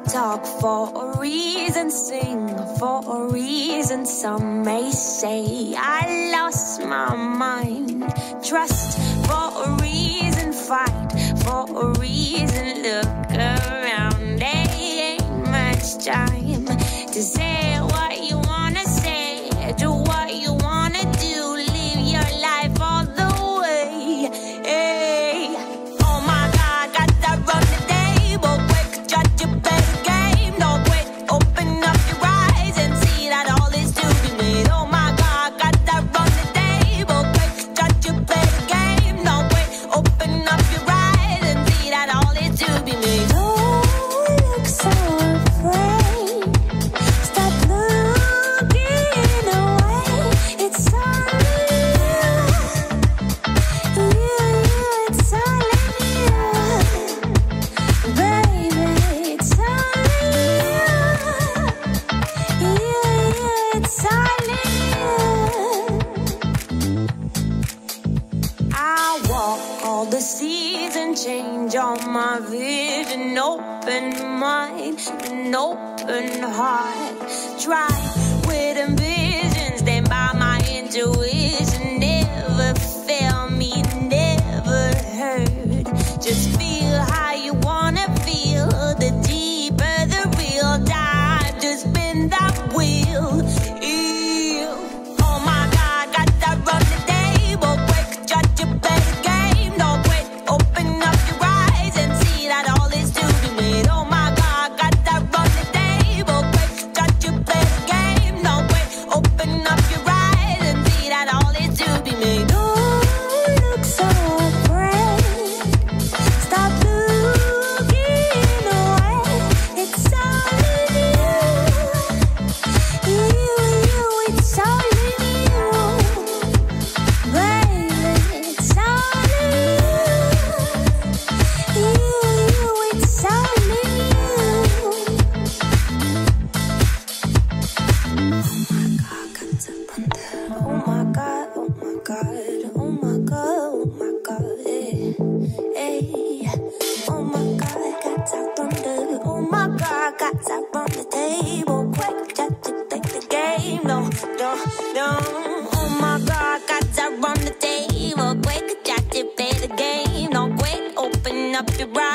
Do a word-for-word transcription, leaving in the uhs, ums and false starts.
talk for a reason, sing for a reason. Some may say I lost my mind. Trust for a reason, fight for a reason. Look around, there ain't much time to say what you wanna say, do what you wanna do, live your life all the way. Hey. Oh my God, got that run the table, quick, judge your better game. No quit, open up your eyes and see that all is to be made. Oh my God, got that run the table, quick, judge your better game. No quit, open up your eyes and see that all is to be made. Don't look so afraid. Stop looking away. It's all in you. You, it's all in you. Baby, it's all in you. You, you, it's all in you. I walk all the seas and change all my vision. Open mind, an open heart. Try with ambitions, stand by my intuition. Never fail me, never hurt. Just feel how you wanna feel. The deeper the real dive, just bend that wheel. Ew. Oh my God, got that run the table, quick, judge your better game. No quit, open up your eyes and see that all is to be made. Oh my God, got that run the table, quick, judge your better game. No quit, open up your eyes and see that all is to be made. Don't look so afraid. Stop looking away. It's all in you. You, you, it's all in you. Baby, it's all in you. You, you, it's all in you. Oh my God, oh my God, oh my God, oh my God, eh, eh. Oh my God, got that thunder. Oh my God, got that on the table. Quick, just to take the game. No, no, no. Oh my God, got that on the table. Quick, just to play the game. No, quick, open up your eyes.